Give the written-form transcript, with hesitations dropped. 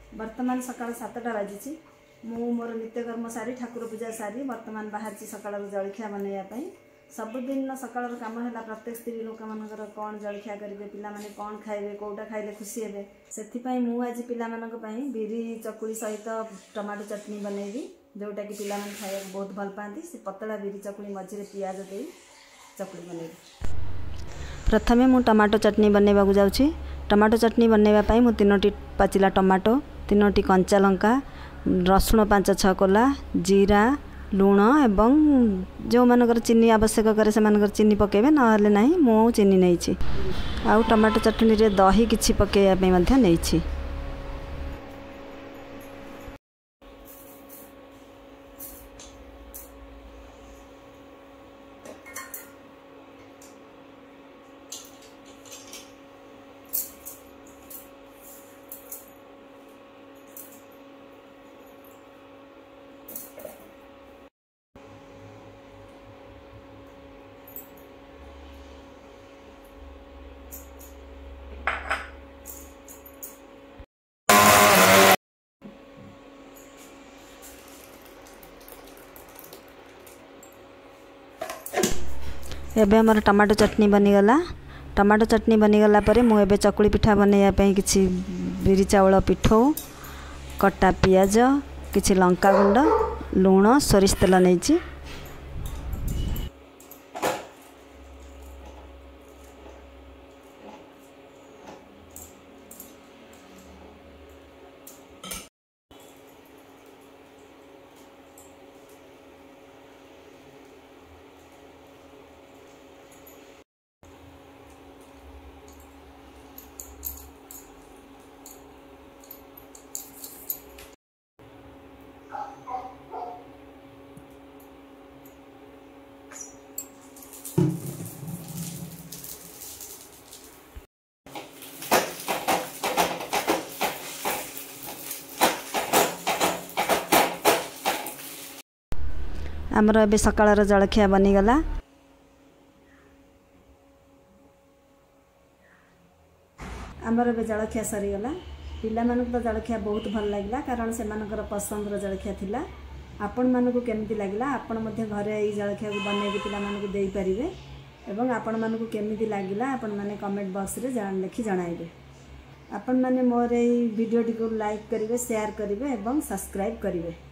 वर्तमान सकाळ 7टा बाजी मु मोर नित्यकर्म सारी ठाकुर पूजा सारी वर्तमान बाहर सकाळ जलखिया बनैया सबुदिन सकाळ कम है प्रत्येक स्त्री लोक मानकर कौन जलखिया करेंगे पिला माने कौन खाइबे कौटा खाइले खुशी हे से मु आज पिला बिरी चकुली सहित टमाटो चटनी बनैबी जोटा कि पिला माने खाया बहुत भल पाती से पतला बिरी चकुली मझे पियाज दे चकुली बनैबी। प्रथमे मु टमाटो चटनी बनैबा जाऊँगी। टमाटो चटनी बनैबा मु 3टी पाचिला टमाटो 3टी कंचा लंका रसुण 5-6 कोला जीरा लुण एवं जो मानकर चीनी आवश्यक करे से मानकर चीनी पकेबे नहले नहीं मु चीनी नहीं आउ टमाटो चटनी रे दही किछि पकेया मध्य नहीं। एबे हमर टमाटो चटनी बनीगला। टमाटो चटनी बनीगला परे मु एबे चकुली पिठा बनैया पई किछि बिरी चावल पिठो कटा पियाज किछि लंका गुंड लुण सोरिष तेल नैछि। आमर एबे सकाळर जलखिया बनीगला। आमर एबे जलखिया सरीगला। पिला मानक तो जलखिया बहुत भल लागला कारण से मानकर पसंद रो जलखिया थिला। आपण मानक केमिति लागला आपण मध्ये घरे ई जलखिया को बनेबी पिला मानक देई परिबे एवं आपण मानक केमिति लागला आपण माने कमेंट बॉक्स रे जान लिखि जणाइबे। आपण माने मोर ई वीडियो टी को लाइक करिवे शेयर करिवे एवं सब्सक्राइब करिवे।